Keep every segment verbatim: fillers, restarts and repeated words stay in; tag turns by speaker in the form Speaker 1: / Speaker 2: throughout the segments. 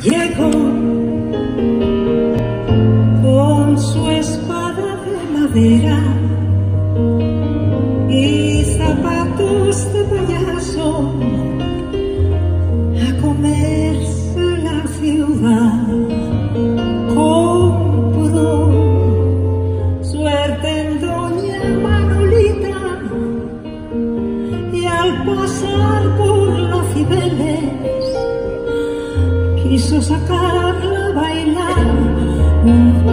Speaker 1: Llegó con su espada de madera y zapatos de payaso a comerse la ciudad. Compró suerte en doña Manolita y al pasar por la Cibeles quiso sacarla a bailar un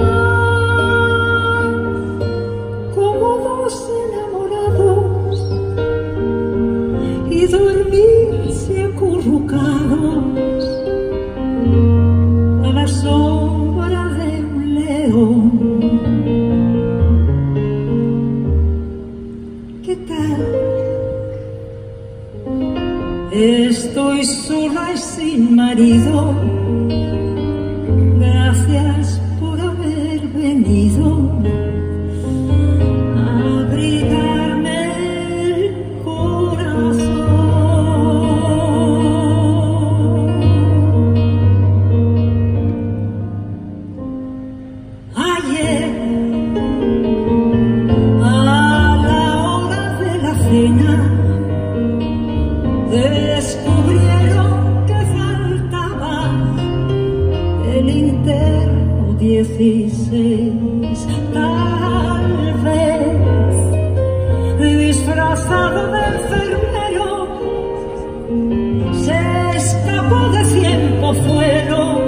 Speaker 1: vals como dos enamorados y dormirse acurrucados a la sombra de un león. ¿Qué tal? Estoy sola y sin marido. Gracias por haber venido a abrigarme el corazón. Ayer, a la hora de la cena, descubrieron que faltaba el interno dieciséis, tal vez disfrazado de enfermero se escapó de Cienpozuelos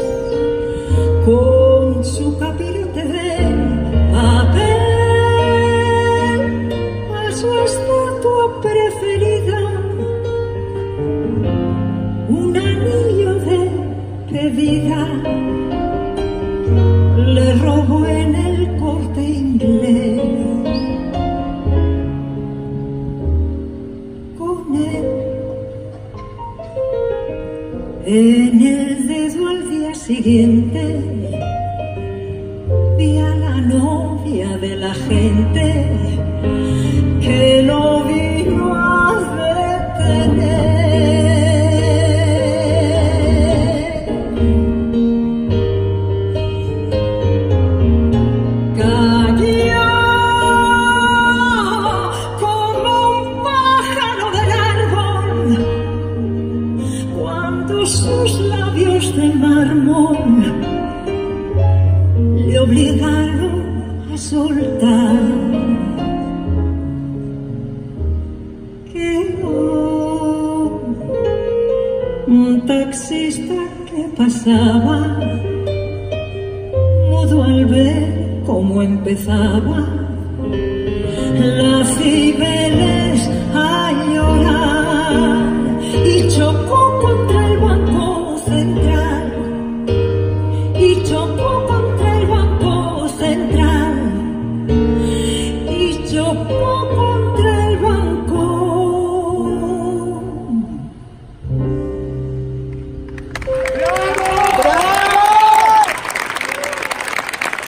Speaker 1: con su capirote de papel a su estatua preferida un anillo de pedida le robó en el Corte Inglés. Con él en el dedo al día siguiente vi a la novia de la gente que lo vino a detener. Sus labios de mármol le obligaron a soltar. Quedó un taxista que pasaba, mudo al ver cómo empezaba la Cibeles a llorar y chocó contra el Banco Central y chocó